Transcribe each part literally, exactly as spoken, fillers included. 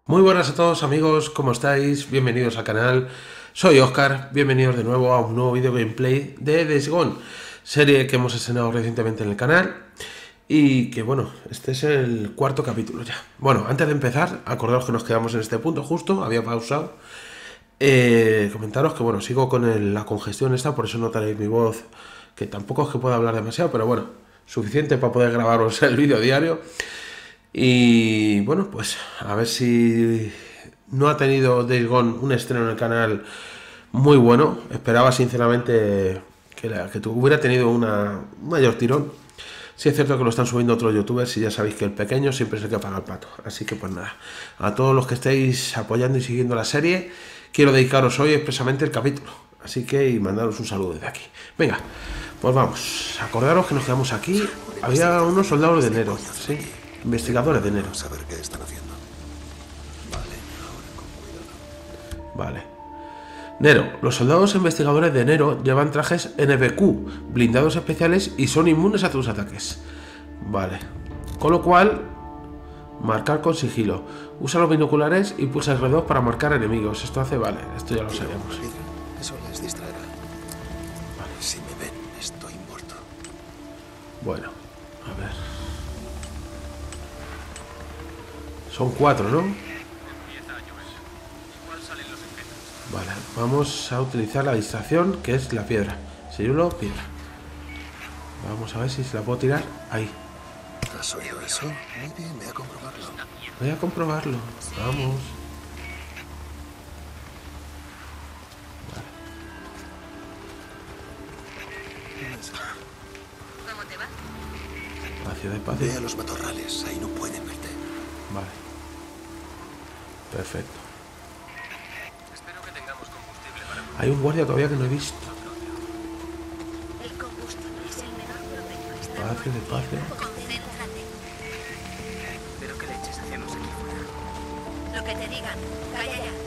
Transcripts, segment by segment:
Muy buenas a todos amigos, ¿cómo estáis? Bienvenidos al canal, soy Oscar, bienvenidos de nuevo a un nuevo video gameplay de Days Gone, serie que hemos estrenado recientemente en el canal y que bueno, este es el cuarto capítulo ya. Bueno, antes de empezar, acordaos que nos quedamos en este punto justo, había pausado. Eh, comentaros que bueno, sigo con el, la congestión esta, por eso notaréis mi voz, que tampoco es que pueda hablar demasiado, pero bueno, suficiente para poder grabaros el vídeo diario. Y bueno, pues a ver si no ha tenido Days Gone un estreno en el canal muy bueno. Esperaba sinceramente que, la, que hubiera tenido una, un mayor tirón. Sí es cierto que lo están subiendo otros youtubers y ya sabéis que el pequeño siempre es el que paga el pato. Así que pues nada, a todos los que estéis apoyando y siguiendo la serie, quiero dedicaros hoy expresamente el capítulo. Así que y mandaros un saludo desde aquí. Venga, pues vamos. Acordaros que nos quedamos aquí. Había unos soldados de enero, sí. Investigadores de enero. Saber qué están haciendo. Vale, ahora con cuidado. Vale. Nero. Los soldados investigadores de Nero llevan trajes N B Q, blindados especiales y son inmunes a tus ataques. Vale. Con lo cual, marcar con sigilo. Usa los binoculares y pulsa R dos para marcar enemigos. Esto hace, vale, esto ya lo sabíamos. Eso les distraerá. Vale, si me ven, estoy muerto. Bueno, a ver. Son cuatro, ¿no? Vale, vamos a utilizar la distracción, que es la piedra. Ciruelo, piedra. Vamos a ver si se la puedo tirar. Ahí. ¿Has oído eso? Muy bien, voy a comprobarlo. Voy a comprobarlo. Vamos. ¿Cómo te va? Despacio, despacio. Ve a los matorrales, ahí no pueden verte. Vale. Perfecto. Espero que tengamos combustible para... Hay un guardia todavía que no he visto. El combustible es el menor problema. Está Despacio, despacio. Concéntrate. Pero qué leches hacemos aquí fuera. Lo que te digan. Calla ya.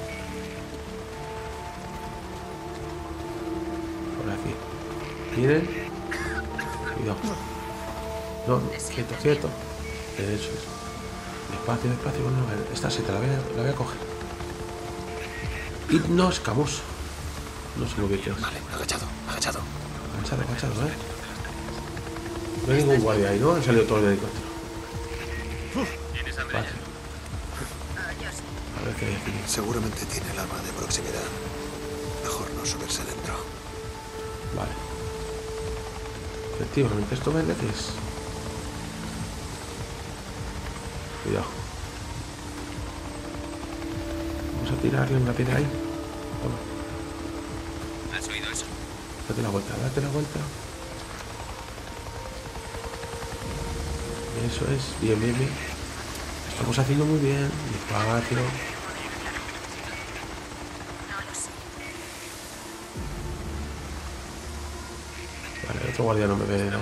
Por aquí. Miren. Cuidado. No, quieto, quieto. Eso es. Despacio, despacio. Bueno, a ver, esta sí te la voy a, la voy a coger. Y no escamoso. No sé lo que quieres. Vale, agachado, agachado. Agachado, agachado, ¿eh? No hay ningún guardia ahí, ¿no? Han salido todos del helicóptero. ¿Tienes hambre? Vale. Ah, yo sí. A ver qué hay aquí. Seguramente tiene el arma de proximidad. Mejor no subirse dentro. Vale. Efectivamente, ¿esto verde qué es? Cuidado. Vamos a tirarle una piedra ahí. Toma. ¿Has oído eso? Date la vuelta, date la vuelta. Eso es, bien, bien, bien. Estamos haciendo muy bien. Despacio. No lo sé. Vale, el otro guardia no me ve. Ahí. No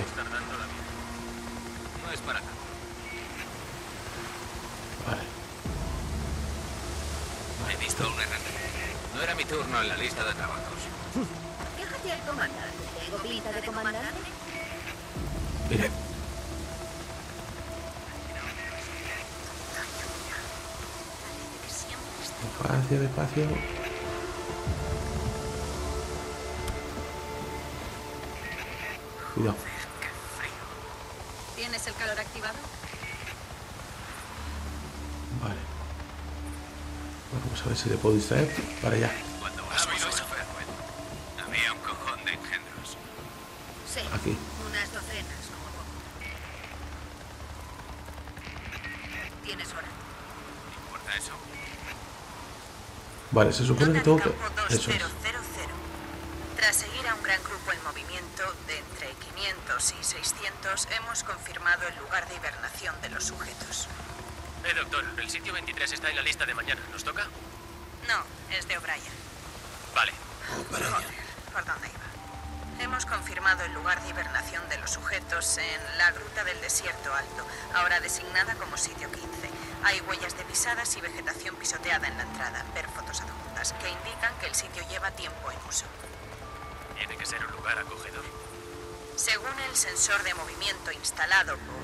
es para tanto. Vale. He visto a un errante. No era mi turno en la lista de trabajos. Fíjate al comandante. ¿Tengo pinta de comandante? Mire. Despacio, despacio. Cuidado. ¿Tienes el calor activado? Vale. Vamos a ver si le puedo distraer. Para allá. Cuando ¿has oído eso? Había un cojón de engendros. Sí. Aquí. Unas docenas, como poco. ¿Tienes hora? ¿Importa eso? Vale, se supone que Nota tengo de que... campo Eso es. dos mil. Tras seguir a un gran grupo en movimiento de entre quinientos y seiscientos, hemos confirmado el lugar de hibernación de los sujetos. Eh, doctor, el sitio veintitrés está en la lista de mañana. ¿Nos toca? No, es de O'Brien. Vale. Brian. Joder, ¿por dónde iba? Hemos confirmado el lugar de hibernación de los sujetos en la Gruta del Desierto Alto, ahora designada como sitio quince. Hay huellas de pisadas y vegetación pisoteada en la entrada. Ver fotos adjuntas que indican que el sitio lleva tiempo en uso. Tiene que ser un lugar acogedor. Según el sensor de movimiento instalado por el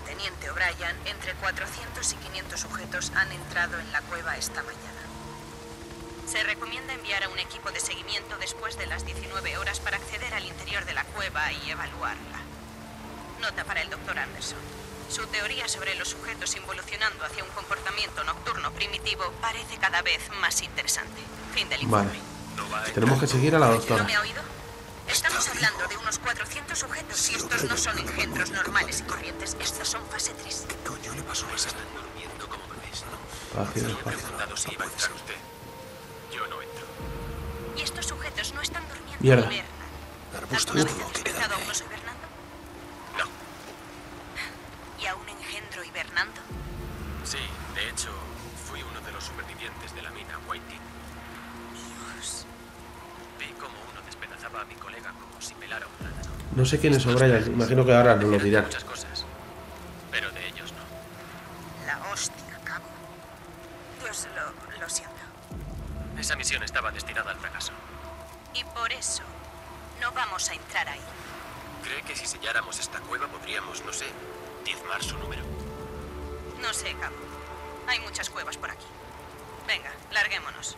Teniente O'Brien, entre cuatrocientos y quinientos sujetos han entrado en la cueva esta mañana. Se recomienda enviar a un equipo de seguimiento después de las diecinueve horas para acceder al interior de la cueva y evaluarla. Nota para el doctor Anderson. Su teoría sobre los sujetos involucionando hacia un comportamiento nocturno primitivo parece cada vez más interesante. Fin del informe. Vale. Tenemos que seguir a la doctora. ¿No me ha oído? Estamos hablando de unos cuatrocientos sujetos y estos no son engendros normales y corrientes. Estos son fase tres. ¿Qué coño le pasó a esa? Están durmiendo como bebés, ¿no? Fácil, Yo he fácil. preguntado si iba a entrar usted. Yo no entro. Y estos sujetos no están durmiendo. Mierda. Hibernan. Arbustos ¿Alguna de vez lo has que despertado a queda. un oso hibernando? No. ¿Y a un engendro hibernando? Sí, de hecho, fui uno de los supervivientes de la mina Whiting. Dios. Vi cómo uno despedazaba a mi colega como si pelara un plátano. No sé quién es O'Brien, imagino que ahora nos lo Eran de dirán. muchas cosas, pero de ellos no. La hostia, cabo. Dios, lo, lo siento. Esa misión estaba destinada al fracaso. Y por eso no vamos a entrar ahí. ¿Cree que si selláramos esta cueva podríamos, no sé, diezmar su número? No sé, cabo. Hay muchas cuevas por aquí. Venga, larguémonos.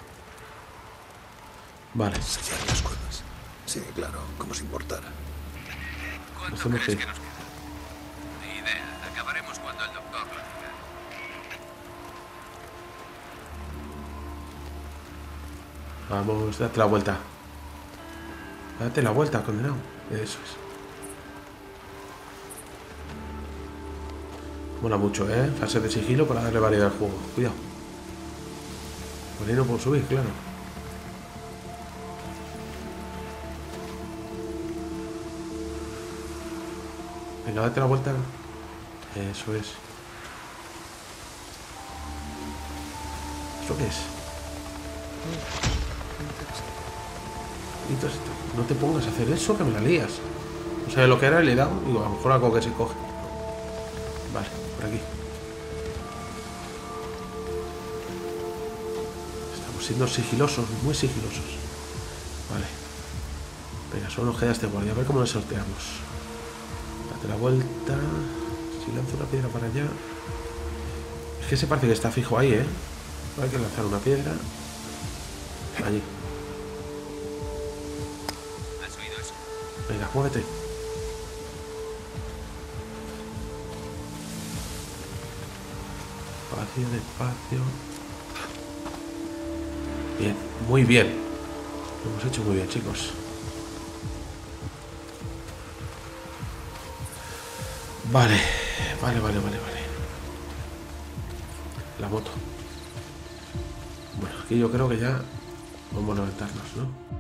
Vale. Sellar las cuevas. Sí, claro, como si importara. ¿Cuánto Hacemos crees que- que nos queda? Ni idea. Acabaremos cuando el doctor lo diga. Vamos, date la vuelta. Date la vuelta, condenado. Eso es. Mola mucho, ¿eh? Fase de sigilo para darle variedad al juego. Cuidado. Por ahí no puedo subir, claro. Venga, date la vuelta. Eso es. ¿Esto qué es? Y todo esto. No te pongas a hacer eso, que me la lías. No sabes lo que era y le he dado. Digo, a lo mejor algo que se coge. Vale, por aquí. Estamos siendo sigilosos, muy sigilosos. Vale. Venga, solo nos queda este guardia. A ver cómo le sorteamos. Date la vuelta. Si lanzo una piedra para allá. Es que se parece que está fijo ahí, ¿eh? Hay que lanzar una piedra. Allí. ¿Has oído eso? Venga, muévete. Despacio, despacio. Bien, muy bien. Lo hemos hecho muy bien, chicos. Vale, vale, vale, vale, vale. La moto. Bueno, aquí yo creo que ya vamos a levantarnos, ¿no?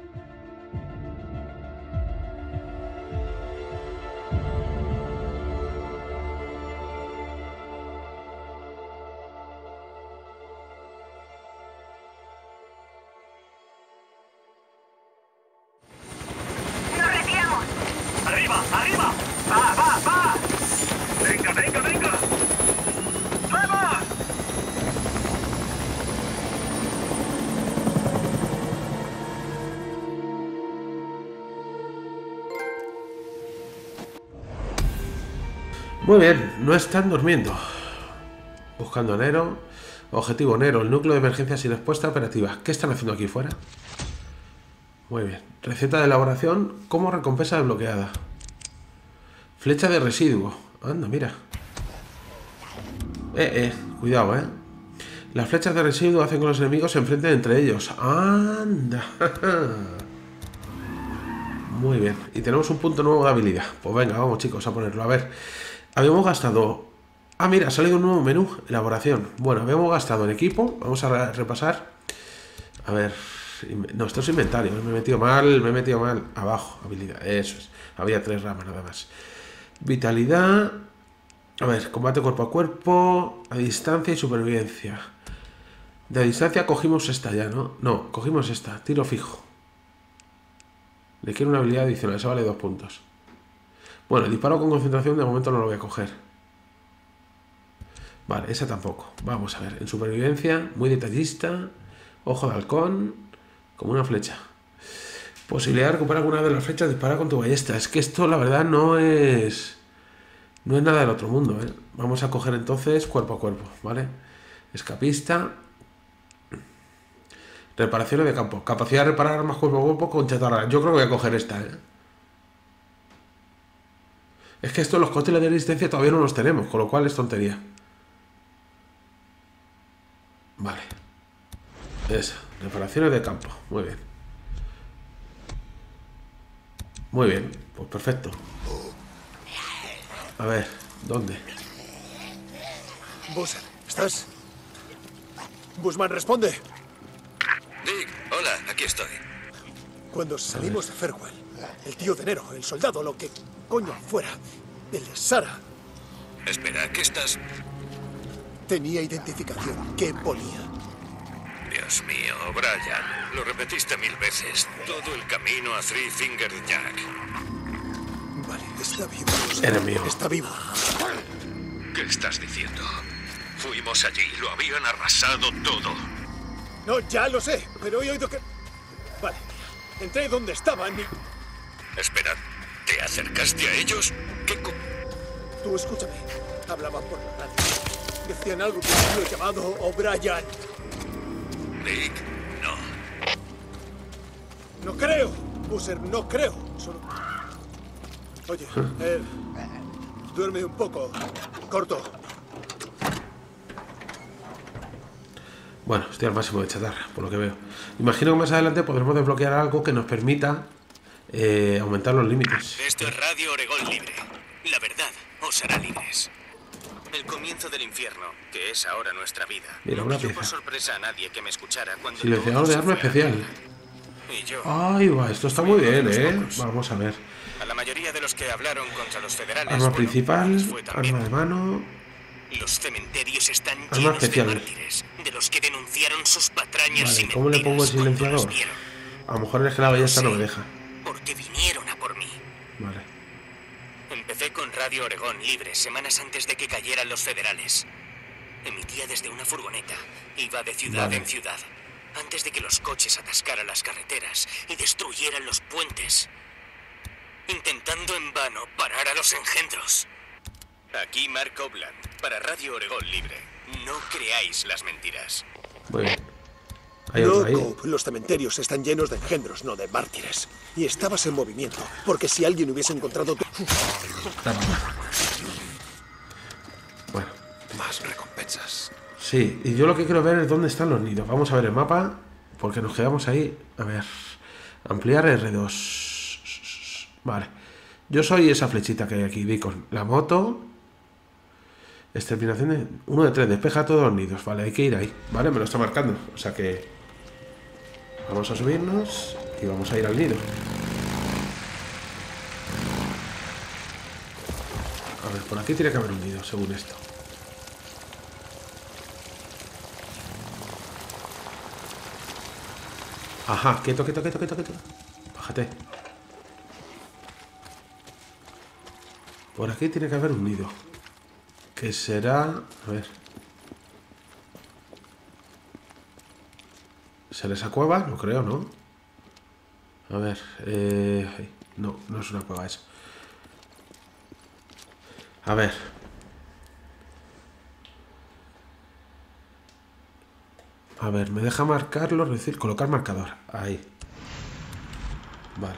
¡Arriba! ¡Arriba! ¡Va, va, va! ¡Venga, venga, venga! ¡Vamos! Muy bien, no están durmiendo. Buscando a Nero. Objetivo Nero, el núcleo de emergencias y respuesta operativa. ¿Qué están haciendo aquí fuera? Muy bien. Receta de elaboración como recompensa desbloqueada. Flecha de residuo. Anda, mira. Eh, eh, cuidado, eh. Las flechas de residuo hacen que los enemigos se enfrenten entre ellos. Anda. Muy bien. Y tenemos un punto nuevo de habilidad. Pues venga, vamos chicos a ponerlo. A ver. Habíamos gastado... Ah, mira, ha salido un nuevo menú. Elaboración. Bueno, habíamos gastado en equipo. Vamos a repasar. A ver... No, esto es inventario. Me he metido mal, me he metido mal. Abajo, habilidad. Eso es. Había tres ramas nada más. Vitalidad. A ver, combate cuerpo a cuerpo. A distancia y supervivencia. De distancia cogimos esta ya, ¿no? No, cogimos esta. Tiro fijo. Le quiero una habilidad adicional. Esa vale dos puntos. Bueno, disparo con concentración de momento no lo voy a coger. Vale, esa tampoco. Vamos a ver. En supervivencia, muy detallista. Ojo de halcón. Como una flecha. Posibilidad de recuperar alguna de las flechas disparada con tu ballesta. Es que esto la verdad no es... No es nada del otro mundo, ¿eh? Vamos a coger entonces cuerpo a cuerpo, ¿vale? Escapista. Reparaciones de campo. Capacidad de reparar armas cuerpo a cuerpo con chatarra. Yo creo que voy a coger esta, ¿eh? Es que estos, los cócteles de resistencia todavía no los tenemos, con lo cual es tontería. Vale. Esa. Reparaciones de campo. Muy bien. Muy bien. Pues perfecto. A ver, ¿dónde? Buzzer, ¿estás? Busman, responde. Dick, hola, aquí estoy. Cuando salimos de Farewell, el tío de Nero, el soldado, lo que coño fuera, el de Sara, Espera, ¿qué estás...? tenía identificación. ¿Qué ponía? Dios mío, Brian, lo repetiste mil veces. Todo el camino a Three Finger Jack. Vale, está vivo. Buzzer. Era mío. Está vivo. ¿Qué estás diciendo? Fuimos allí, lo habían arrasado todo. No, ya lo sé, pero he oído que... Vale, entré donde estaban y... Espera, ¿te acercaste a ellos? ¿Qué co... Tú escúchame. Hablaban por la radio. Decían algo que un tío llamado O'Brien. Dick, no. No creo, Buzzer, no creo. Solo... Oye, eh, duerme un poco. Corto. Bueno, estoy al máximo de chatarra, por lo que veo. Imagino que más adelante podremos desbloquear algo que nos permita eh, aumentar los límites. Esto es Radio Oregón Libre. La verdad os hará libres. El comienzo del infierno, que es ahora nuestra vida. Mira, no una pilló pieza. por sorpresa a nadie que me escuchara cuando Silenciador todo de se arma fue a especial. la- Y yo, Ay, va, esto está muy bien, ¿eh? Vamos a ver. a la mayoría de los que hablaron contra los federales... Arma bueno, principal, les fue también. arma de mano. Los cementerios están Arma llenos especial. de mártires, de los que denunciaron sus patrañas y Vale, ¿cómo le pongo el mentiras cuando silenciador? los vieron. A lo mejor es que la ballesta no me deja. Porque vinieron a por mí. Vale. Empecé con Radio Oregón Libre semanas antes de que cayeran los federales. Emitía desde una furgoneta. Iba de ciudad Vale. en ciudad. Antes de que los coches atascaran las carreteras y destruyeran los puentes. Intentando en vano parar a los engendros. Aquí Mark Obland, para Radio Oregón Libre. No creáis las mentiras. Muy bien. Hay No, otro ahí. Cope, los cementerios están llenos de engendros, no de mártires. Y estabas en movimiento, porque si alguien hubiese encontrado tu... Bueno. Más recompensas. Sí, y yo lo que quiero ver es dónde están los nidos. Vamos a ver el mapa, porque nos quedamos ahí. A ver. Ampliar erre dos. Vale. Yo soy esa flechita que hay aquí, Beacon. La moto. Exterminación de... uno de tres, despeja todos los nidos. Vale, hay que ir ahí. Vale, me lo está marcando. O sea que... Vamos a subirnos y vamos a ir al nido. A ver, por aquí tiene que haber un nido, según esto. Ajá, quieto, quieto, quieto, quieto, quieto. Bájate. Por aquí tiene que haber un nido. Que será... A ver. ¿Será esa cueva? No creo, ¿no? A ver. Eh... No, no es una cueva eso. A ver. A ver, me deja marcarlo, es decir, colocar marcador. Ahí. Vale.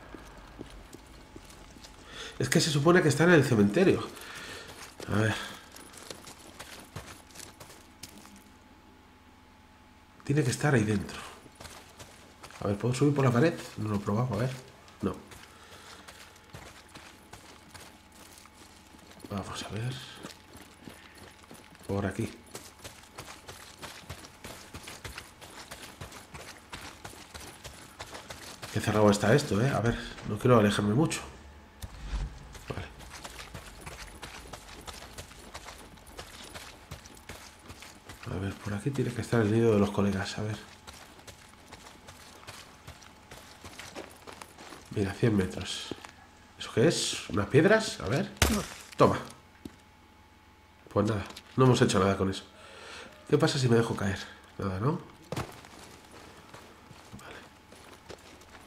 Es que se supone que está en el cementerio. A ver. Tiene que estar ahí dentro. A ver, ¿puedo subir por la pared? No lo he probado, a ver. No. Vamos a ver. Por aquí. Qué cerrado está esto, ¿eh? A ver, no quiero alejarme mucho. Vale. A ver, por aquí tiene que estar el nido de los colegas, a ver. Mira, cien metros. ¿Eso qué es? ¿Unas piedras? A ver. Toma. Pues nada, no hemos hecho nada con eso. ¿Qué pasa si me dejo caer? Nada, ¿no? Vale.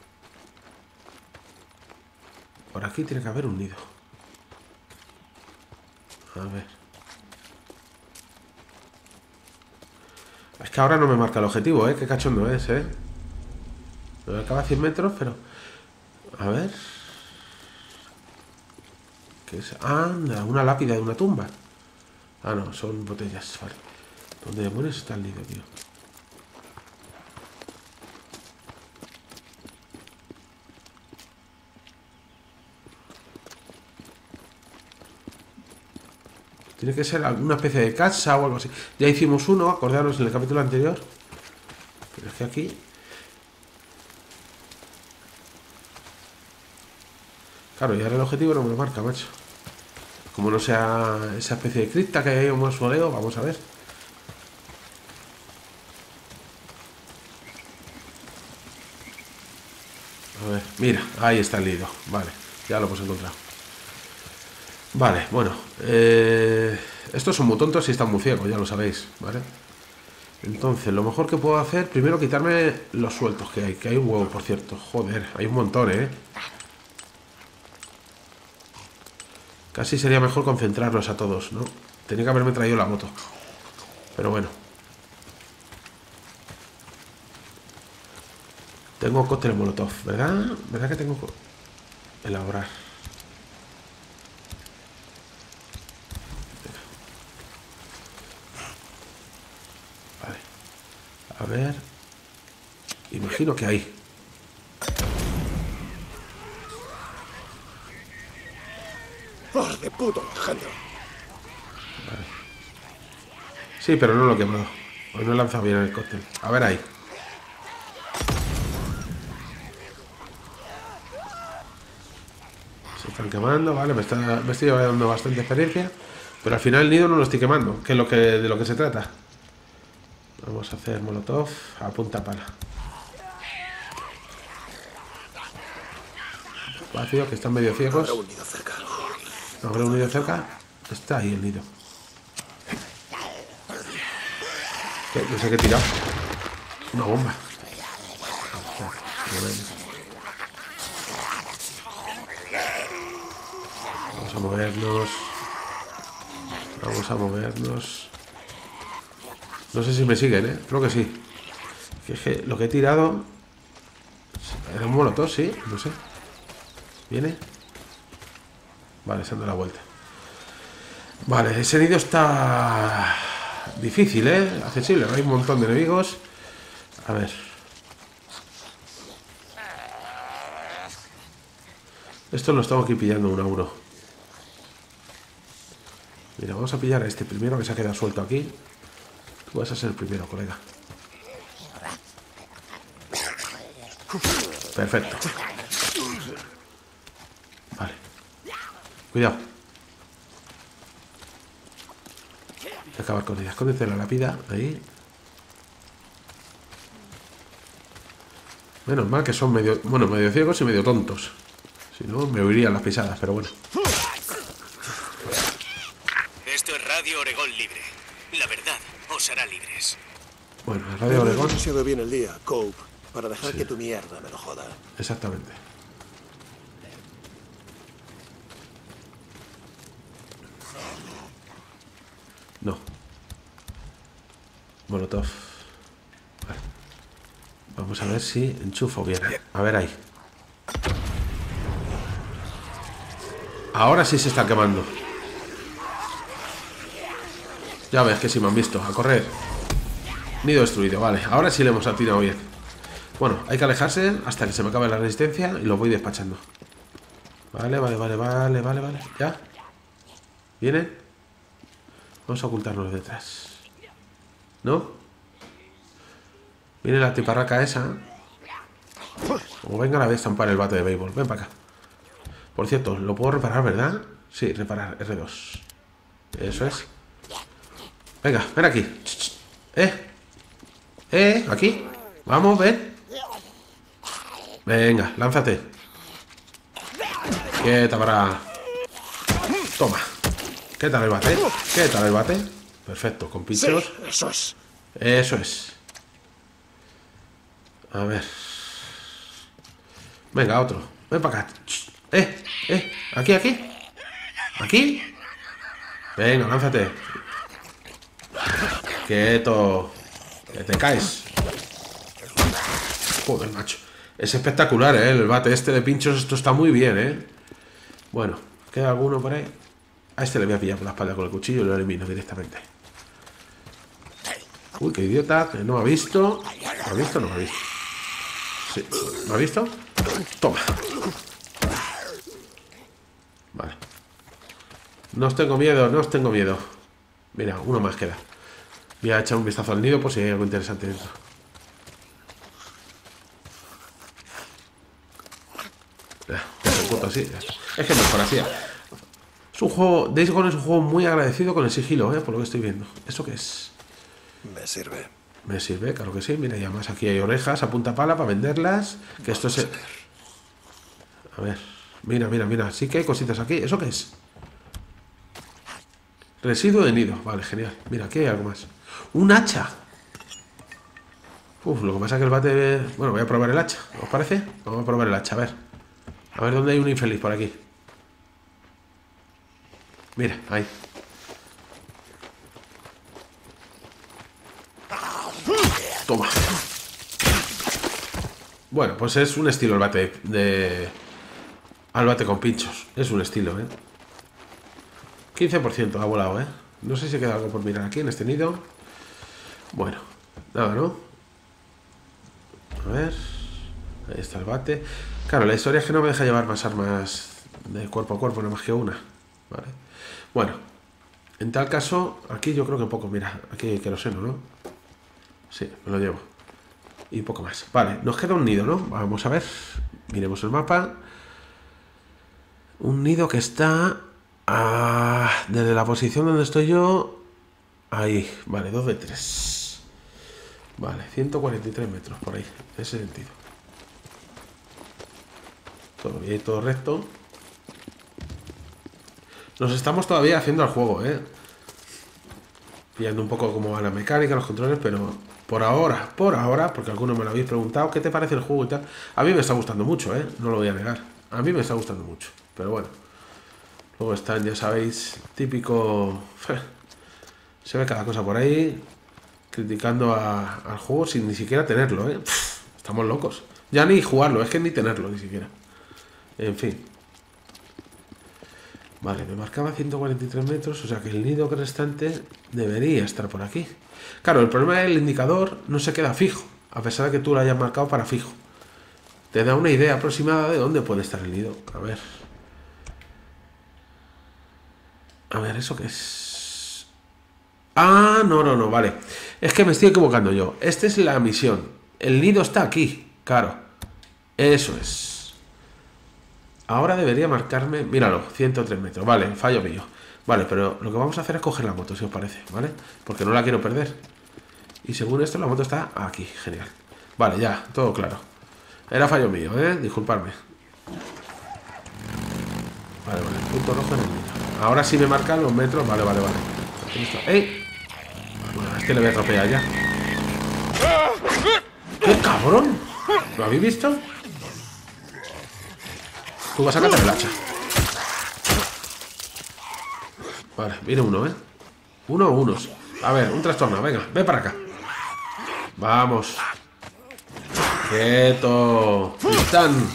Por aquí tiene que haber un nido. A ver. Es que ahora no me marca el objetivo, ¿eh? Qué cachondo es, ¿eh? Me marcaba cien metros, pero... A ver... ¿Qué es? Anda, una lápida de una tumba. Ah, no, son botellas, vale. ¿Dónde demonios está el nido, tío? Tiene que ser alguna especie de casa o algo así. Ya hicimos uno, acordaros en el capítulo anterior. Pero es que aquí... Claro, y ahora el objetivo no me lo marca, macho. Como no sea esa especie de cripta que hay en un mausoleo, vamos a ver. A ver, mira, ahí está el nido. Vale, ya lo hemos encontrado. Vale, bueno. Eh, estos son muy tontos y están muy ciegos, ya lo sabéis, ¿vale? Entonces, lo mejor que puedo hacer, primero quitarme los sueltos que hay. Que hay un huevo, por cierto. Joder, hay un montón, ¿eh? Casi sería mejor concentrarlos a todos, ¿no? Tenía que haberme traído la moto. Pero bueno. Tengo cóctel molotov, ¿verdad? ¿Verdad que tengo elaborar? Vale. A ver. Imagino que hay. ¡Oh, de puto engendro! Vale. Sí, pero no lo he quemado. Hoy no he lanzado bien el cóctel. A ver ahí. Se están quemando, vale. Me, está, me estoy dando bastante experiencia. Pero al final el nido no lo estoy quemando, que es lo que, de lo que se trata. Vamos a hacer molotov a punta pala. Vacío, que están medio ciegos. Habrá un nido cerca. ¿Habrá un nido cerca? Está ahí el nido. ¿Qué? No sé qué he tirado. Una bomba. Vamos a movernos. Vamos a movernos. No sé si me siguen, ¿eh? Creo que sí. Que es que lo que he tirado... Era un molotov, sí. No sé. ¿Viene? Vale, se han dado la vuelta. Vale, ese nido está... difícil, ¿eh? Accesible. Hay un montón de enemigos. A ver. Esto lo estamos aquí pillando un euro. Mira, vamos a pillar a este primero que se ha quedado suelto aquí. Tú vas a ser el primero, colega. Perfecto. Vale. Cuidado. Hay que acabar con ella. Escóndete en la lápida. Ahí. Menos mal que son medio... Bueno, medio ciegos y medio tontos. Si no, me oirían las pisadas, pero bueno. Esto es Radio Oregón Libre. La verdad os hará libres. Bueno, el Radio Oregón... No ha sido bien el día, Cope, para dejar Sí. que tu mierda me lo joda. Exactamente. No. Molotov. Vale. Vamos a ver si enchufo bien. A ver ahí. Ahora sí se está quemando. Ya ves que sí me han visto. A correr. Nido destruido, vale. Ahora sí le hemos atinado bien. Bueno, hay que alejarse hasta que se me acabe la resistencia y lo voy despachando. Vale, vale, vale, vale, vale, vale. ¿Ya? ¿Vienen? Vamos a ocultarnos detrás. ¿No? Viene la tiparraca esa. O venga, la voy a estampar el bate de béisbol. Ven para acá. Por cierto, lo puedo reparar, ¿verdad? Sí, reparar, erre dos. Eso es. Venga, ven aquí. ¿Eh? ¿Eh? ¿Aquí? Vamos, ven. Venga, lánzate. Quieta para... Toma. ¿Qué tal el bate? ¿Qué tal el bate? Perfecto, con pinchos. Sí, eso es. Eso es. A ver. Venga, otro. Ven para acá. Eh, eh. Aquí, aquí. Aquí. Venga, lánzate. Quieto. Que te caes. Joder, macho. Es espectacular, ¿eh? El bate este de pinchos, esto está muy bien, ¿eh? Bueno, ¿queda alguno por ahí? A este le voy a pillar por la espalda con el cuchillo y lo elimino directamente. Uy, qué idiota, que no me ha visto. ¿Me ha visto o no me ha visto? Sí, ¿me ha visto? Toma. Vale. No os tengo miedo, no os tengo miedo. Mira, uno más queda. Voy a echar un vistazo al nido por si hay algo interesante dentro. Así. Es que mejor así. Es un juego. Days Gone es un juego muy agradecido con el sigilo, ¿eh? Por lo que estoy viendo. ¿Eso qué es? Me sirve. Me sirve, claro que sí. Mira, y además aquí hay orejas a punta pala para venderlas. Que esto es. A ver. Mira, mira, mira. Sí que hay cositas aquí. ¿Eso qué es? Residuo de nido. Vale, genial. Mira, aquí hay algo más. Un hacha. Uf, lo que pasa es que el bate. Bueno, voy a probar el hacha. ¿Os parece? Vamos a probar el hacha, a ver. A ver dónde hay un infeliz por aquí. Mira, ahí. Toma. Bueno, pues es un estilo el bate de... Al bate con pinchos. Es un estilo, ¿eh? quince por ciento ha volado, ¿eh? No sé si queda algo por mirar aquí en este nido. Bueno, nada, ¿no? A ver... Ahí está el bate. Claro, la historia es que no me deja llevar más armas de cuerpo a cuerpo, no más que una. Vale. Bueno, en tal caso, aquí yo creo que poco. Mira, aquí hay queroseno, ¿no? Sí, me lo llevo. Y poco más. Vale, nos queda un nido, ¿no? Vamos a ver. Miremos el mapa. Un nido que está... Ah, desde la posición donde estoy yo... Ahí, vale, dos de tres. Vale, ciento cuarenta y tres metros por ahí, en ese sentido. Todo bien, todo recto. Nos estamos todavía haciendo al juego, ¿eh? Pillando un poco cómo va la mecánica, los controles, pero por ahora, por ahora, porque algunos me lo habéis preguntado, ¿qué te parece el juego y tal? A mí me está gustando mucho, ¿eh? No lo voy a negar. A mí me está gustando mucho, pero bueno. Luego están, ya sabéis, típico... Se ve cada cosa por ahí, criticando a, al juego sin ni siquiera tenerlo, ¿eh? Pff, estamos locos. Ya ni jugarlo, es que ni tenerlo, ni siquiera. En fin. Vale, me marcaba ciento cuarenta y tres metros, o sea que el nido restante debería estar por aquí. Claro, el problema es que el indicador no se queda fijo, a pesar de que tú lo hayas marcado para fijo. Te da una idea aproximada de dónde puede estar el nido. A ver. A ver, ¿eso qué es? Ah, no, no, no, vale. Es que me estoy equivocando yo. Esta es la misión. El nido está aquí, claro. Eso es. Ahora debería marcarme... Míralo, ciento tres metros. Vale, fallo mío. Vale, pero lo que vamos a hacer es coger la moto, si os parece, ¿vale? Porque no la quiero perder. Y según esto, la moto está aquí. Genial. Vale, ya, todo claro. Era fallo mío, ¿eh? Disculpadme. Vale, vale, punto rojo en el nido. Ahora sí me marcan los metros. Vale, vale, vale. ¡Ey! Bueno, a este le voy a atropellar ya. ¡Qué cabrón! ¿Lo habéis visto? Tú vas a catar el hacha. Vale, viene uno, ¿eh? Uno o unos. A ver, un trastorno, venga, ven para acá. Vamos. Quieto. Están.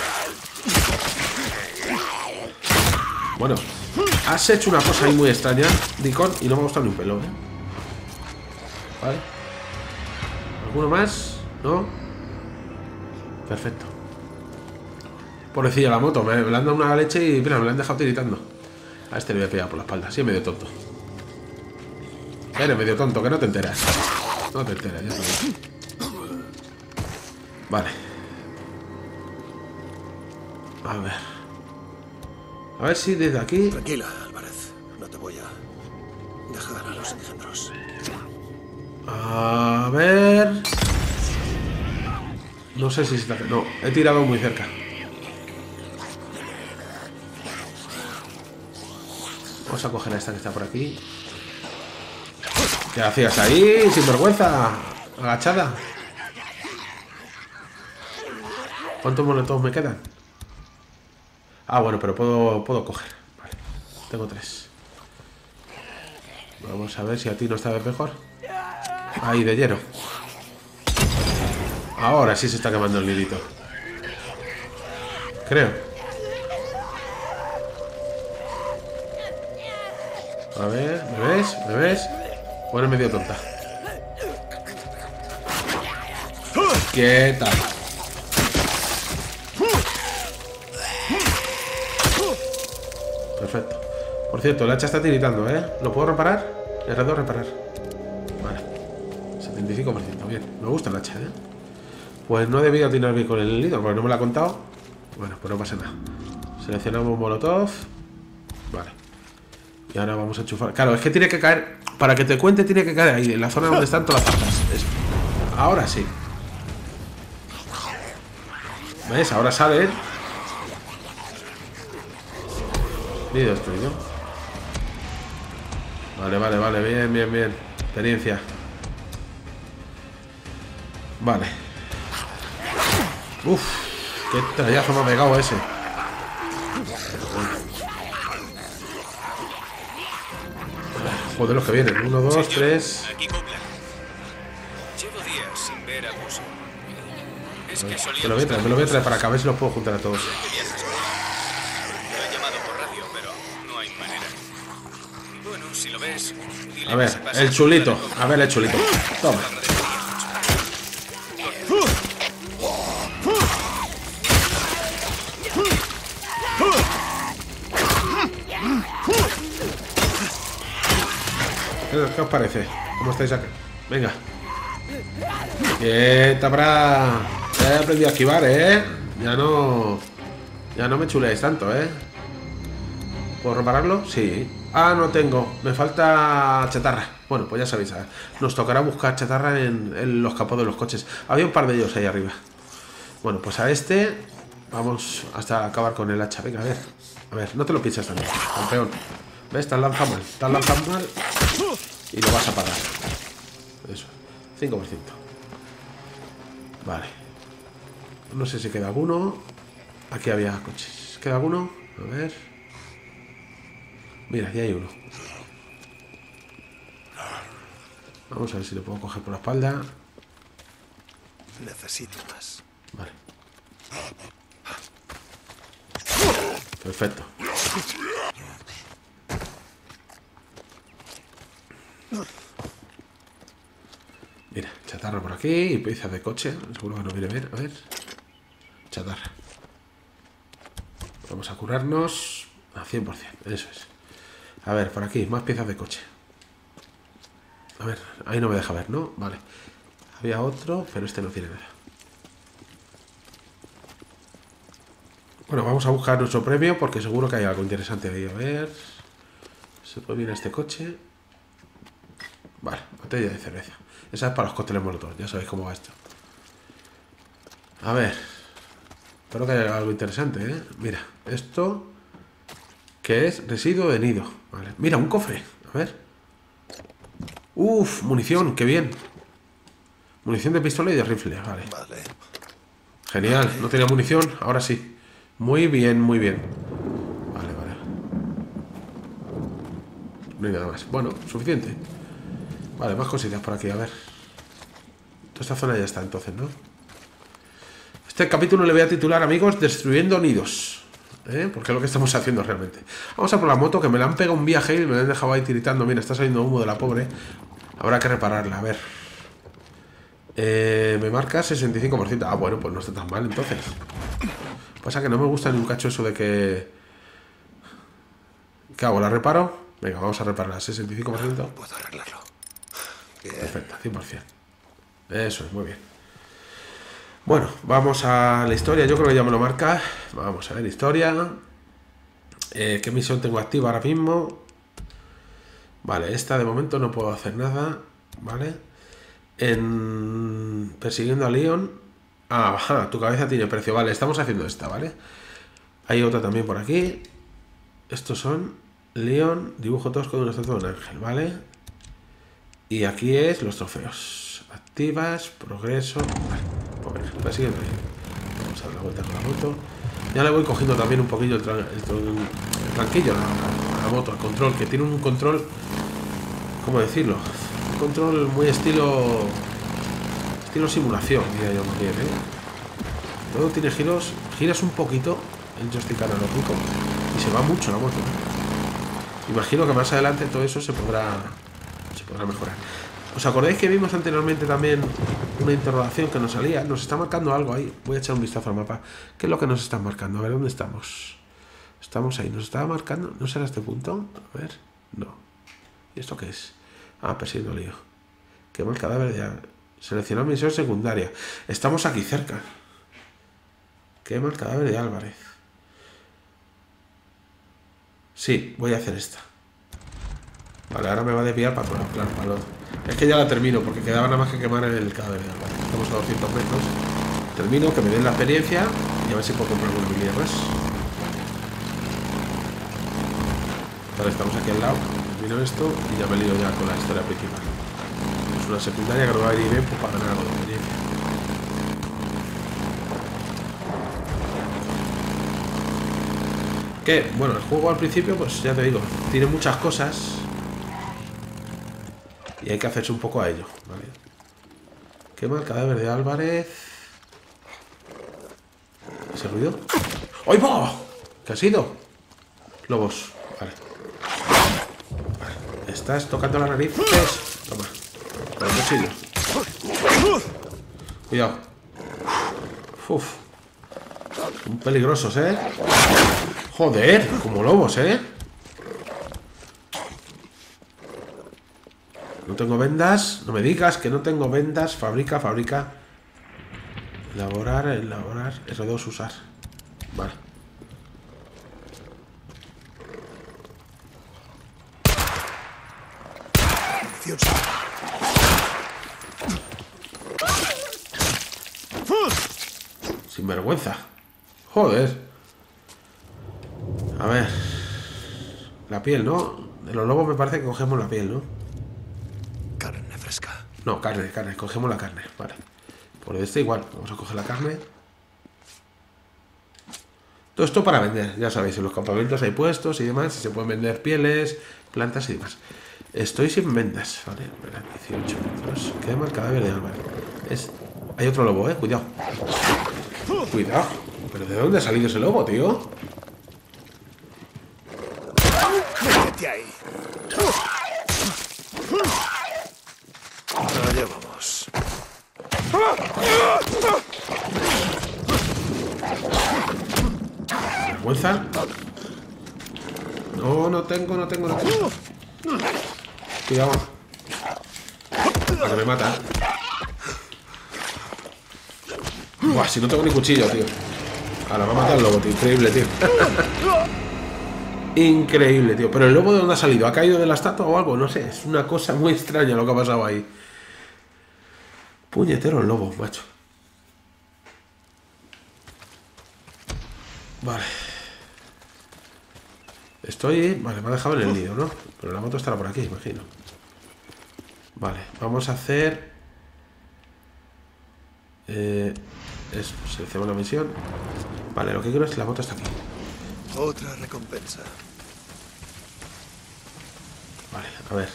Bueno, has hecho una cosa ahí muy extraña, Deacon, y no me ha gustado ni un pelo, ¿eh? Vale. ¿Alguno más? ¿No? Perfecto. Pobrecilla la moto, me, me le han dado una leche y mira, me la han dejado tiritando. A este le voy a pegar por la espalda, sí, medio tonto. Eres medio tonto, que no te enteras. No te enteras, ya sabes. Vale. A ver. A ver si desde aquí... Tranquila, Álvarez. No te voy a dejar a los engendros. A ver... No sé si está... No, he tirado muy cerca. Vamos a coger a esta que está por aquí. ¿Qué hacías ahí? Sin vergüenza. Agachada. ¿Cuántos molotov me quedan? Ah, bueno, pero puedo, puedo coger. Vale. Tengo tres. Vamos a ver si a ti no está mejor. Ahí, de hielo. Ahora sí se está quemando el nidito. Creo. A ver, ¿me ves? ¿Me ves? Bueno, medio tonta. Quieta. Perfecto. Por cierto, el hacha está tiritando, ¿eh? ¿Lo puedo reparar? R dos reparar. Vale. setenta y cinco por ciento. Bien. Me gusta el hacha, ¿eh? Pues no he debido atinar bien con el líder porque no me lo ha contado. Bueno, pues no pasa nada. Seleccionamos Molotov. Vale. Y ahora vamos a enchufar. Claro, es que tiene que caer. Para que te cuente, tiene que caer ahí, en la zona donde están todas las zapas. Eso. Ahora sí. ¿Ves? Ahora sale. Y destruido. Vale, vale, vale. Bien, bien, bien. Experiencia. Vale. Uf. Qué trayazo me ha pegado ese. Joder, los que vienen. Uno, dos, tres. Aquí Copeland. Llevo días sin ver a Buso. Es que solía Me lo voy a traer, me lo voy a traer para acá, a ver si los puedo juntar a todos. que viajas por ahí. Lo he llamado por radio, pero no hay manera. Bueno, si lo ves, dile A ver, que se pase el chulito. A ver, el chulito. Toma. ¿Qué os parece? ¿Cómo estáis acá? Venga. Quieta para... Ya he aprendido a esquivar, ¿eh? Ya no... Ya no me chuleáis tanto, ¿eh? ¿Puedo repararlo? Sí. Ah, no tengo. Me falta chatarra. Bueno, pues ya sabéis. ¿eh? Nos tocará buscar chatarra en, en los capós de los coches. Había un par de ellos ahí arriba. Bueno, pues a este... Vamos hasta acabar con el hacha. Venga, a ver. A ver, no te lo pienses tanto, campeón. ¿Ves? Te has lanzado mal. Te has lanzado mal. Y lo vas a pagar. Eso. cinco por ciento. Vale. No sé si queda alguno. Aquí había coches. ¿Queda alguno? A ver. Mira, aquí hay uno. Vamos a ver si lo puedo coger por la espalda. Necesito más. Vale. Perfecto. Mira, chatarra por aquí y piezas de coche. Seguro que no viene a ver. A ver. Chatarra. Vamos a curarnos a cien por cien. Eso es. A ver, por aquí, más piezas de coche. A ver, ahí no me deja ver, ¿no? Vale. Había otro, pero este no tiene nada. Bueno, vamos a buscar nuestro premio porque seguro que hay algo interesante ahí. A ver. ¿Se puede ir a este coche? Vale, botella de cerveza. Esa es para los cócteles molotov, ya sabéis cómo va esto. A ver. Espero que haya algo interesante, ¿eh? Mira, esto... que es residuo de nido. Vale. Mira, un cofre. A ver. Uf, munición, qué bien. Munición de pistola y de rifle, vale. Vale. Genial, no tenía munición, ahora sí. Muy bien, muy bien. Vale, vale. No hay nada más. Bueno, suficiente. Vale, más cositas por aquí, a ver. Toda esta zona ya está entonces, ¿no? Este capítulo le voy a titular, amigos, Destruyendo Nidos, ¿eh? Porque es lo que estamos haciendo realmente. Vamos a por la moto, que me la han pegado un viaje y me la han dejado ahí tiritando. Mira, está saliendo humo de la pobre. Habrá que repararla, a ver. Eh, me marca sesenta y cinco por ciento. Ah, bueno, pues no está tan mal entonces. Pasa que no me gusta ni un cacho eso de que... ¿Qué hago? ¿La reparo? Venga, vamos a repararla. sesenta y cinco por ciento. Puedo arreglarlo. Bien. Perfecto, cien por cien. Eso es, muy bien. Bueno, vamos a la historia. Yo creo que ya me lo marca. Vamos a ver, historia. Eh, ¿Qué misión tengo activa ahora mismo? Vale, esta de momento no puedo hacer nada. Vale. En... Persiguiendo a Leon. Ah, ajá, tu cabeza tiene precio. Vale, estamos haciendo esta, ¿vale? Hay otra también por aquí. Estos son Leon, dibujo tosco de una estatua de un ángel, ¿vale? Y aquí es los trofeos. Activas, progreso. Vale, pues venga, persiguiendo ahí. Vamos a dar la vuelta con la moto. Ya le voy cogiendo también un poquillo el, tra el, tra el tranquillo a la, a la moto, al control, que tiene un control ¿Cómo decirlo? Un control muy estilo... Estilo simulación, diría yo más bien, ¿eh? Todo tiene giros. Giras un poquito el joystick analógico y se va mucho la moto. Imagino que más adelante todo eso se podrá se podrá mejorar. ¿Os acordáis que vimos anteriormente también una interrogación que nos salía? Nos está marcando algo ahí. Voy a echar un vistazo al mapa. ¿Qué es lo que nos están marcando? A ver, ¿dónde estamos? Estamos ahí. ¿Nos estaba marcando? ¿No será este punto? A ver. No. ¿Y esto qué es? Ah, persiguiendo lío. Quema el cadáver de... Seleccionar misión secundaria. Estamos aquí cerca. Quema el cadáver de Álvarez. Sí, voy a hacer esta. Vale, ahora me va a desviar para atrás, claro, para lo... Es que ya la termino, porque quedaba nada más que quemar el cadáver de Álvarez. Estamos a doscientos metros. Termino, que me den la experiencia y a ver si puedo comprar una habilidad más. Vale, estamos aquí al lado. Termino esto y ya me lío ya con la historia principal. Es una secundaria que nos va a ir bien pues, para ganar algo de experiencia. Que, bueno, el juego al principio, pues ya te digo, tiene muchas cosas y hay que hacerse un poco a ello, ¿vale? Quema el cadáver de Álvarez. ¿Ese ruido? ¡Ay, va! ¿Qué ha sido? Lobos, vale. Vale. Estás tocando la nariz. ¿Qué es? Toma. Para el bolsillo. Cuidado. Uf. Son peligrosos, ¿eh? Joder, como lobos, ¿eh? No tengo vendas. No me digas que no tengo vendas. Fabrica, fabrica. Elaborar, elaborar. R dos, usar. Vale. Sin vergüenza. Joder. A ver. La piel, ¿no? De los lobos me parece que cogemos la piel, ¿no? Carne fresca. No, carne, carne. Cogemos la carne. Vale. Por este igual. Vamos a coger la carne. Todo esto para vender. Ya sabéis, en los campamentos hay puestos y demás. Y se pueden vender pieles, plantas y demás. Estoy sin vendas. Vale. dieciocho metros. Queda el cadáver de Álvarez. Es... Hay otro lobo, ¿eh? Cuidado. Cuidado. ¿Pero de dónde ha salido ese lobo, tío? Métete ahí. Allá vamos. ¿Vergüenza? No, no tengo, no tengo, no tengo. Cuidado. Para que me mata. Buah, si no tengo ni cuchillo, tío. Ahora va a matar el lobo, tío. Increíble, tío. Increíble, tío. Pero el lobo, ¿de dónde ha salido? ¿Ha caído de la estatua o algo? No sé. Es una cosa muy extraña lo que ha pasado ahí. Puñetero el lobo, macho. Vale. Estoy... Vale, me ha dejado en el nido, ¿no? Pero la moto estará por aquí, imagino. Vale, vamos a hacer... Eh... Es, seleccionamos la misión. Vale, lo que quiero es que la moto está aquí. Otra recompensa. Vale, a ver.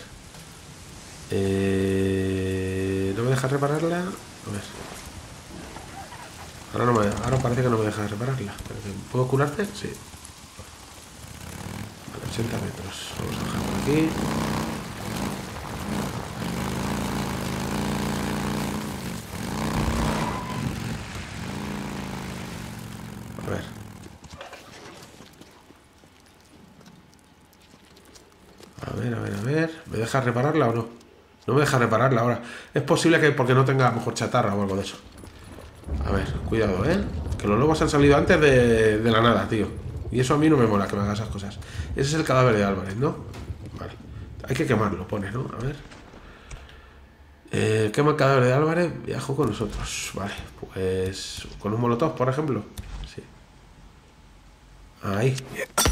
Eh... ¿No me deja repararla? A ver. Ahora, no me, ahora parece que no me deja repararla. ¿Puedo curarte? Sí. Vale, ochenta metros. Vamos a bajar por aquí. A ver. A ver, a ver, a ver. ¿Me deja repararla o no? No me deja repararla ahora. Es posible que porque no tenga a lo mejor chatarra o algo de eso. A ver, cuidado, ¿eh? Que los lobos han salido antes de, de la nada, tío. Y eso a mí no me mola que me haga esas cosas. Ese es el cadáver de Álvarez, ¿no? Vale. Hay que quemarlo, pone, ¿no? A ver. Eh, quema el cadáver de Álvarez. Viajo con nosotros. Vale, pues... Con un molotov, por ejemplo. Sí. Ahí.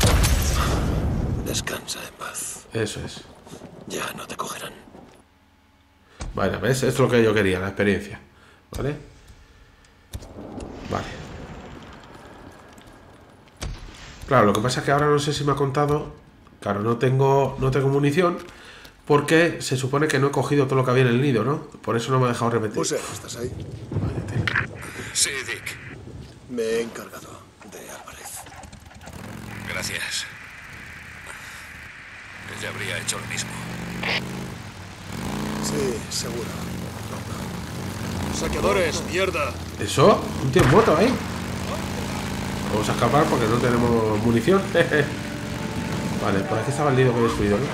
Descansa en paz. Eso es. Ya no te cogerán. Vale, ¿ves? Esto es lo que yo quería, la experiencia. ¿Vale? Vale. Claro, lo que pasa es que ahora no sé si me ha contado. Claro, no tengo, no tengo munición. porque se supone que no he cogido todo lo que había en el nido, ¿no? Por eso no me ha dejado repetir. Puse, ¿estás ahí? Sí, Dick. Me he encargado de Álvarez. Gracias. Ella habría hecho lo mismo. Sí, seguro. ¡Saqueadores, mierda! ¿Eso? ¿Un tío en moto ahí? Vamos a escapar porque no tenemos munición. Vale, por aquí estaba el nido que he destruido, ¿no?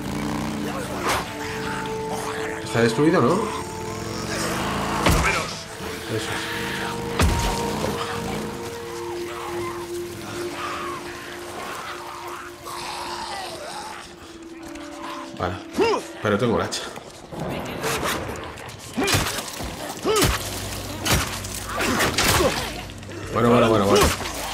¿Está destruido, no? Eso es. Vale, pero tengo el hacha. Bueno, bueno, bueno, bueno.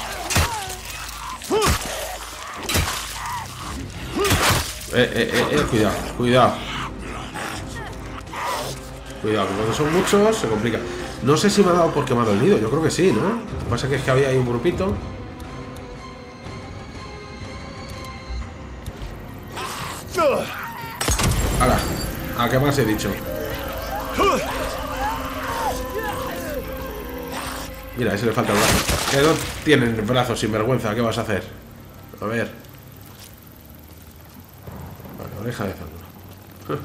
Eh, eh, eh, eh, cuidado, cuidado. Cuidado, que cuando son muchos se complica. No sé si me ha dado por quemado el nido, yo creo que sí, ¿no? Lo que pasa es que había ahí un grupito. ¡Hala! ¿A qué más he dicho? Mira, a ese le falta el brazo. Que no tienen brazos sin vergüenza, ¿qué vas a hacer? A ver. Vale, oreja de zángulo.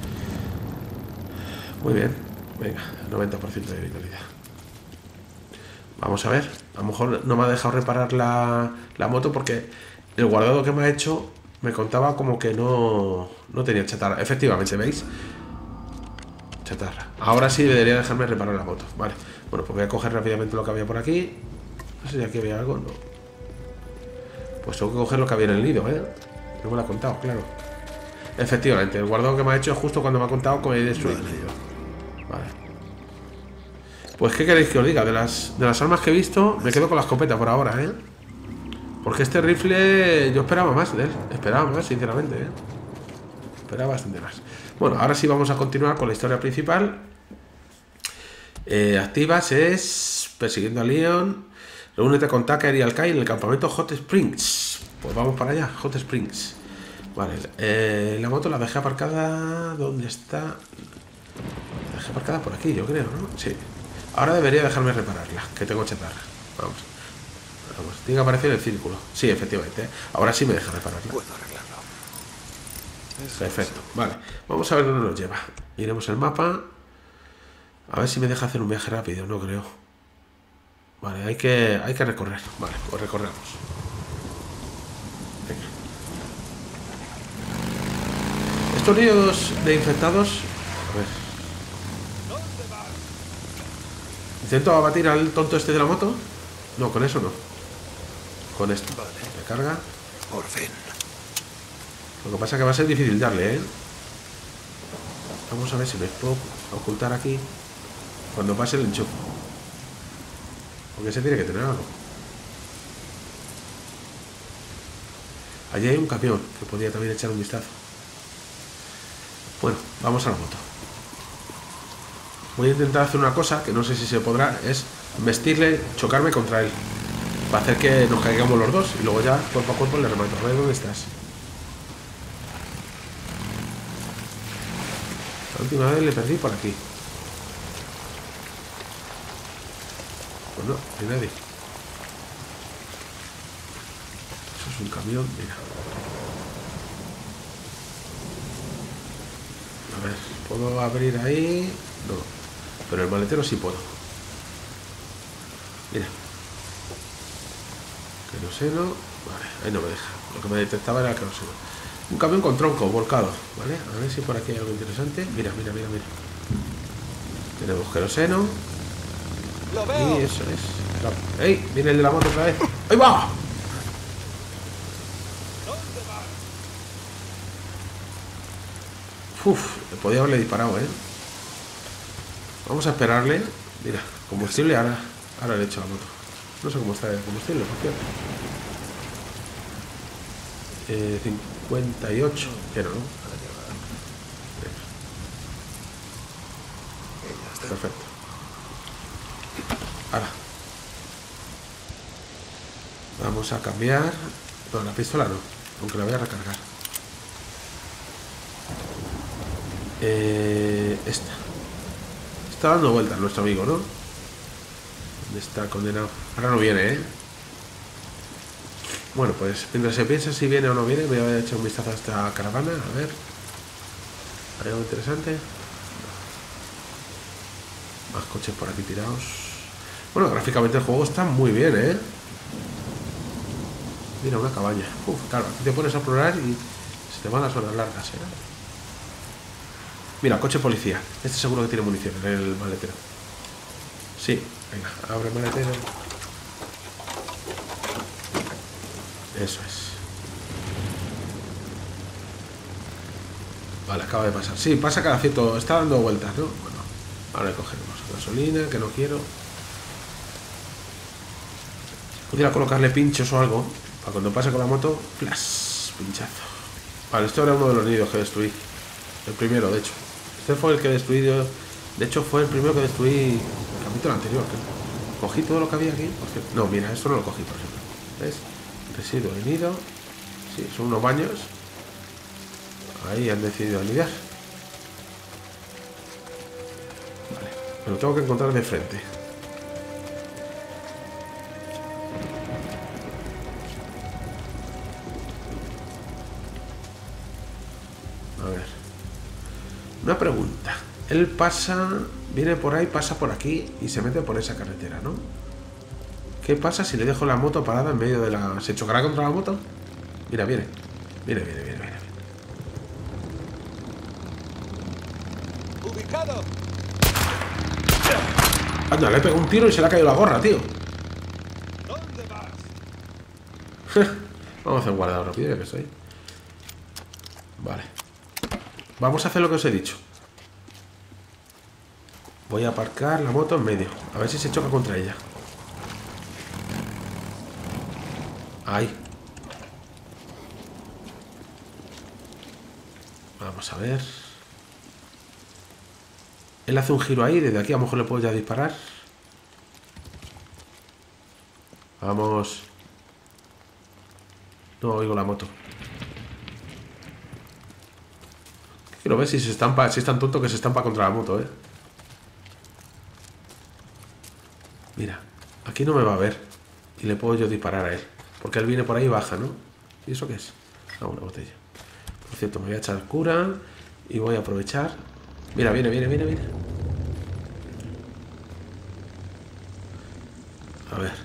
Muy bien. Venga, noventa por ciento de vitalidad. Vamos a ver. A lo mejor no me ha dejado reparar la, la moto porque el guardado que me ha hecho me contaba como que no, no tenía chatarra. Efectivamente, ¿veis? Chatarra. Ahora sí debería dejarme reparar la moto. Vale. Bueno, pues voy a coger rápidamente lo que había por aquí. No sé si aquí había algo. No. Pues tengo que coger lo que había en el nido, ¿eh? No me lo ha contado, claro. Efectivamente, el guardado que me ha hecho es justo cuando me ha contado que he destruido el nido. Vale. Pues, ¿qué queréis que os diga? De las, de las armas que he visto, me quedo con la escopeta por ahora, ¿eh? Porque este rifle yo esperaba más de él. Esperaba más, sinceramente, ¿eh? Esperaba bastante más. Bueno, ahora sí vamos a continuar con la historia principal. Eh, activas es persiguiendo a Leon. Reúnete con Tucker y Alkai en el campamento Hot Springs. Pues vamos para allá, Hot Springs. Vale, eh, la moto la dejé aparcada. ¿Dónde está? La dejé aparcada por aquí, yo creo, ¿no? Sí. Ahora debería dejarme repararla, que tengo chatarra. Vamos. Vamos. Tiene que aparecer el círculo. Sí, efectivamente. ¿eh? Ahora sí me deja repararla. Puedo arreglarlo. Perfecto. Vale. Vamos a ver dónde nos lleva. Miremos el mapa. A ver si me deja hacer un viaje rápido. No creo. Vale, hay que, hay que recorrer. Vale, pues recorremos. Venga. Estos líos de infectados. A ver. ¿Intento abatir al tonto este de la moto? No, con eso no. Con esto. Vale. Recarga. Por fin. Lo que pasa es que va a ser difícil darle, ¿eh? Vamos a ver si me puedo ocultar aquí cuando pase el enchufe. Porque se tiene que tener algo. Allí hay un camión que podría también echar un vistazo. Bueno, vamos a la moto. Voy a intentar hacer una cosa que no sé si se podrá, es vestirle, chocarme contra él, para hacer que nos caigamos los dos y luego ya cuerpo a cuerpo le remato. A ver, ¿dónde estás? La última vez le perdí por aquí. Pues no, hay nadie. Eso es un camión, mira. A ver, ¿puedo abrir ahí? No. Pero el maletero sí puedo. Mira. Queroseno. Vale, ahí no me deja. Lo que me detectaba era el queroseno. Un camión con tronco volcado. Vale, a ver si por aquí hay algo interesante. Mira, mira, mira, mira. Tenemos queroseno. Y eso es. ¡Ey! Viene el de la moto otra vez. ¡Ahí va! Uf, podía haberle disparado, ¿eh? Vamos a esperarle. Mira, combustible, ahora, ahora le echo la moto. No sé cómo está el combustible, por cierto. Eh, cincuenta y ocho. Quiero, ¿no? Perfecto. Ahora. Vamos a cambiar. No, la pistola no. Aunque la voy a recargar. Eh, esta. Está dando vueltas nuestro amigo, ¿no? ¿Dónde está condenado? Ahora no viene, ¿eh? Bueno, pues mientras se piensa si viene o no viene, voy a echar un vistazo a esta caravana, a ver. ¿Hay algo interesante? Más coches por aquí tirados. Bueno, gráficamente el juego está muy bien, ¿eh? Mira, una cabaña. Uf, claro, aquí te pones a explorar y se te van las horas largas, ¿eh? Mira, coche policía. Este seguro que tiene munición en el maletero. Sí, venga, abre el maletero. Eso es. Vale, acaba de pasar. Sí, pasa cada cierto... Está dando vueltas, ¿no? Bueno, ahora cogemos gasolina, que no quiero. Pudiera colocarle pinchos o algo para cuando pase con la moto. ¡Plas! Pinchazo. Vale, esto era uno de los nidos que destruí. El primero, de hecho. Este fue el que destruí yo. De hecho, fue el primero que destruí el capítulo anterior. Cogí todo lo que había aquí. No, mira, esto no lo cogí, por ejemplo. ¿Ves? Residuo de nido. Sí, son unos baños. Ahí han decidido anidar. Vale, me lo tengo que encontrar de frente. A ver. Una pregunta. Él pasa, viene por ahí, pasa por aquí y se mete por esa carretera, ¿no? ¿Qué pasa si le dejo la moto parada en medio de la... ¿Se chocará contra la moto? Mira, viene. Viene, viene, viene, viene. ¡Ubicado! Anda, le he pegado un tiro y se le ha caído la gorra, tío. ¿Dónde vas? Vamos a hacer un guardado rápido, ya que estoy. Vale. Vamos a hacer lo que os he dicho. Voy a aparcar la moto en medio. A ver si se choca contra ella. Ahí. Vamos a ver. Él hace un giro ahí. Desde aquí a lo mejor le puedo ya disparar. Vamos. No oigo la moto. Quiero ver si se estampa. Si es tan tonto que se estampa contra la moto, eh. Mira, aquí no me va a ver. Y le puedo yo disparar a él. Porque él viene por ahí y baja, ¿no? ¿Y eso qué es? Ah, una botella. Por cierto, me voy a echar cura. Y voy a aprovechar. Mira, viene, viene, viene, viene. A ver.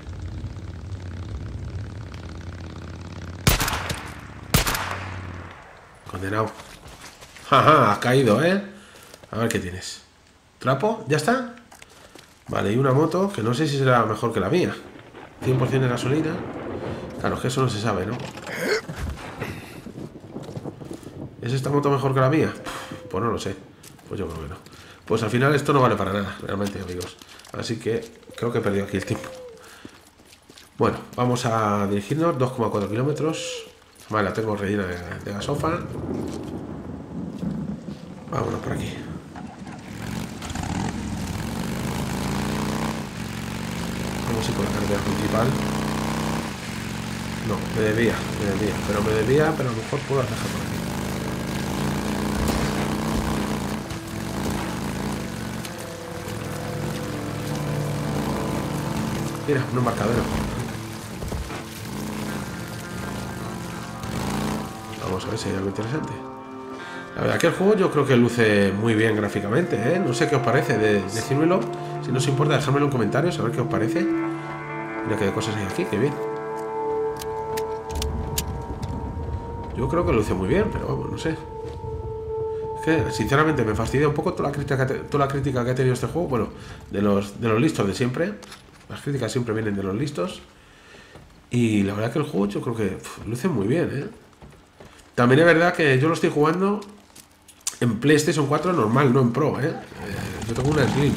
Condenado. Jaja, has caído, ¿eh? A ver qué tienes. ¿Trapo? ¿Ya está? Vale, y una moto que no sé si será mejor que la mía. cien por cien de gasolina. Claro, es que eso no se sabe, ¿no? ¿Es esta moto mejor que la mía? Pues no lo sé. Pues yo creo que no. Pues al final esto no vale para nada, realmente, amigos. Así que creo que he perdido aquí el tiempo. Bueno, vamos a dirigirnos. dos coma cuatro kilómetros. Vale, la tengo rellena de, de gasofa. Vámonos por aquí. Vamos a ir por la carretera principal. No, me debía, me debía. Pero me debía, pero a lo mejor puedo dejar por aquí. Mira, un embarcadero. Vamos a ver si hay algo interesante. La verdad que el juego yo creo que luce muy bien gráficamente, ¿eh? No sé qué os parece, de, decírmelo. Si no os importa, dejármelo en comentarios, a ver qué os parece. Mira qué cosas hay aquí, qué bien. Yo creo que luce muy bien, pero vamos, no sé. Es que, sinceramente, me fastidia un poco toda la crítica que, toda la crítica que ha tenido este juego. Bueno, de los, de los listos de siempre. Las críticas siempre vienen de los listos. Y la verdad que el juego yo creo que pff, luce muy bien, ¿eh? También es verdad que yo lo estoy jugando en PlayStation cuatro normal, no en Pro, ¿eh? Eh, yo tengo una Slim.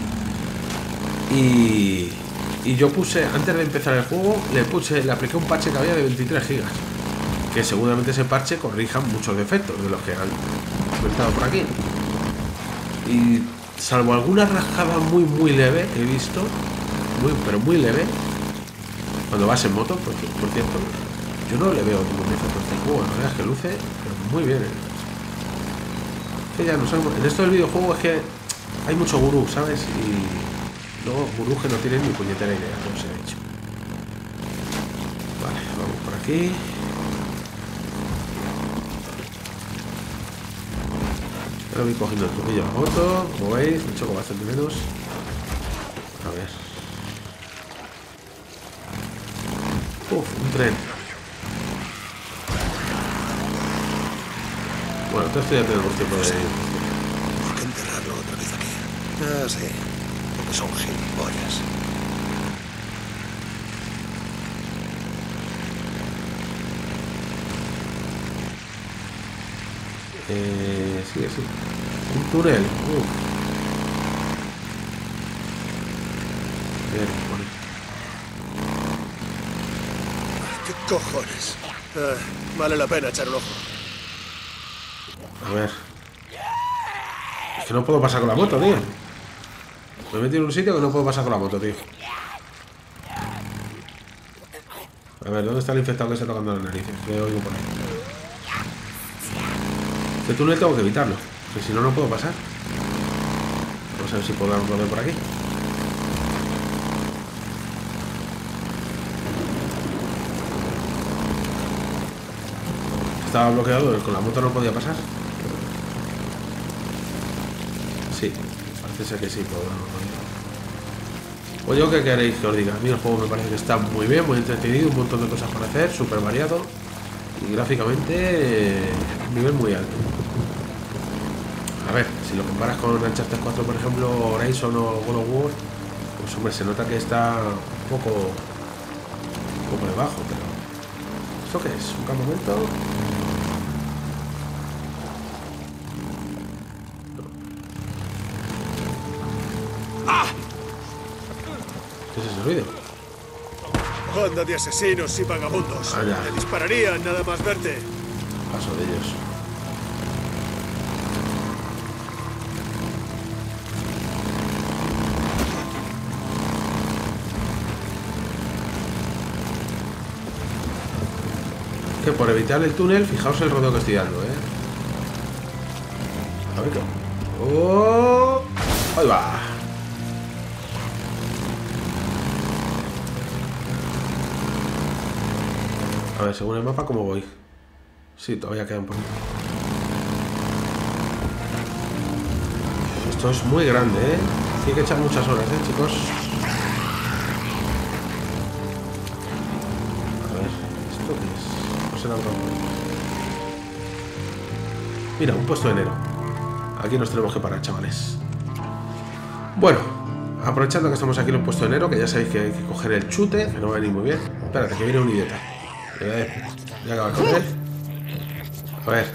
Y, y yo puse, antes de empezar el juego, le puse, le apliqué un parche que había de veintitrés gigas. Que seguramente ese parche corrija muchos defectos de los que han comentado por aquí. Y salvo alguna rajada muy muy leve que he visto, muy, pero muy leve, cuando vas en moto, por, por cierto, yo no le veo ningún defecto a este juego. La verdad es que luce pero muy bien, ¿eh? Que ya no sé, en esto del videojuego es que hay mucho gurú, ¿sabes? Y luego gurús que no tienen ni puñetera idea, como se ha dicho. Vale, vamos por aquí. Ahora voy cogiendo el turbillo a la moto, como veis, me choco bastante menos. A ver. Uf, un tren. Bueno, todo esto ya tenemos tiempo de... Hay que enterrarlo otra vez aquí. Ah, sí. Porque son gilipollas. Eh, sí, sí. Un túnel. Uf. Bien, bueno. ¿Qué cojones? Ah, vale la pena echar un ojo. A ver. Es que no puedo pasar con la moto, tío. Me he metido en un sitio que no puedo pasar con la moto, tío. A ver, ¿dónde está el infectado que está tocando la nariz? Le oigo por ahí. Este túnel tengo que evitarlo, que si no, no puedo pasar. Vamos a ver si podemos volver por aquí. Estaba bloqueado, con la moto no podía pasar. Sí, parece ser que sí, pero no podía. Pues yo, ¿qué queréis que os diga? A mí el juego me parece que está muy bien, muy entretenido, un montón de cosas por hacer, súper variado y gráficamente eh, un nivel muy alto. A ver, si lo comparas con Uncharted cuatro, por ejemplo, Horizon o God of War, pues hombre, se nota que está un poco, un poco debajo, pero ¿esto qué es? ¿Un campamento? ¿Qué es ese ruido? Banda de asesinos y vagabundos. Ah, ya. Te dispararían nada más verte. Paso de ellos. Que por evitar el túnel, fijaos el rodeo que estoy dando, ¿eh? A ver qué... ¡Oh! ¡Ahí va! A ver, según el mapa, ¿cómo voy? Sí, todavía quedan por... Esto es muy grande, ¿eh? Tiene que echar muchas horas, ¿eh, chicos? A ver, ¿esto qué es? No será un campo. Mira, un puesto de enero. Aquí nos tenemos que parar, chavales. Bueno, aprovechando que estamos aquí en el puesto de enero, que ya sabéis que hay que coger el chute, que no va a venir muy bien. Espérate, que viene un idiota. Ya acaba de coger. A ver.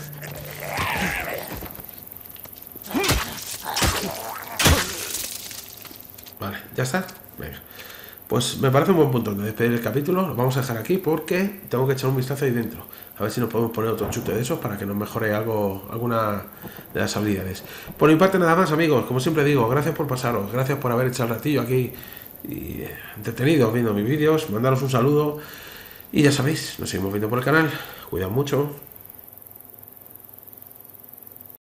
Vale, ya está. Venga. Pues me parece un buen punto de despedir el capítulo. Lo vamos a dejar aquí porque tengo que echar un vistazo ahí dentro. A ver si nos podemos poner otro chute de esos para que nos mejore algo, alguna de las habilidades. Por mi parte nada más, amigos. Como siempre digo, gracias por pasaros. Gracias por haber echado el ratillo aquí y entretenidos viendo mis vídeos. Mandaros un saludo. Y ya sabéis, nos seguimos viendo por el canal. Cuidad mucho.